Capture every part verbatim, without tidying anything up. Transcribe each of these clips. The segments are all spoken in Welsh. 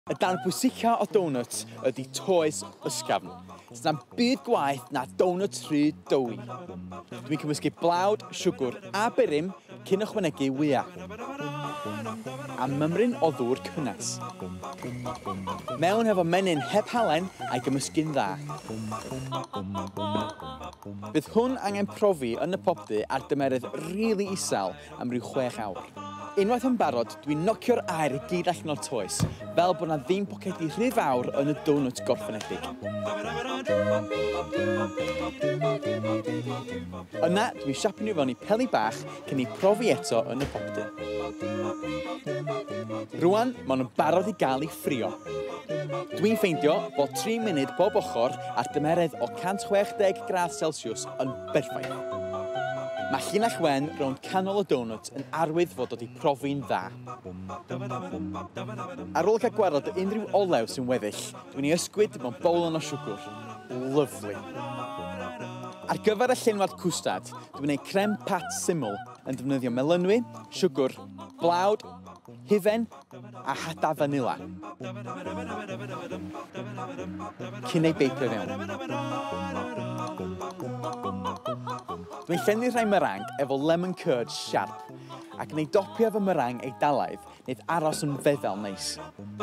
Y dan pwysica o donuts ydy toes ysgafn. Sy'n am byd gwaith na donuts rhy dywi. Dwi'n cymysgu blawd, siwgr a berym cyn ychwanegu wyau. A mymryn o ddŵr cynnes. Mewn hefo menyn heb halen a'i gymysgu'n dda. Bydd hwn angen profi yn y popdy ar dymerydd rili isel am ryw chwech awr. Unwaith yn barod, dwi'n nocio'r aer i gyd allan o'r toes, fel bod na ddim pocedi rhy fawr yn y donut gorffenedig. Yna, dwi'n siapio nhw fewn i peli bach cyn i profi eto yn y popdy. Rwan, maen nhw'n barod i gael ei ffrio. Dwi'n ffeindio bod tri munud bob ochr ar dymerydd o cant chwech deg gradd Celsius yn berffaith. Mae llinell wen rownd canol y donut yn arwydd fod wedi profi'n dda. Ar ôl cael gwarad o unrhyw olew sy'n weddill, dwi'n ei ysgwyd mewn bowlen o siwgr. Lyfli. Ar gyfer y llenwad cwstad, dwi'n ei crem pat syml yn defnyddio melynwy, siwgr, blawd, hufen a hada fanila. Cyn ei beipio fewn. Dwi'n llenwi rhai meringue efo lemon curd siarp ac yn ei dopio efo meringue eidalaidd wneud aros yn feddal neis.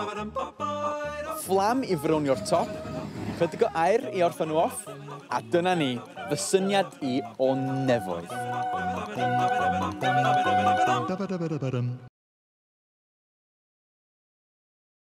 Fflam i frownio'r top, chydig o aer i orffen nhw off, a dyna ni, fy syniad i o nefoedd.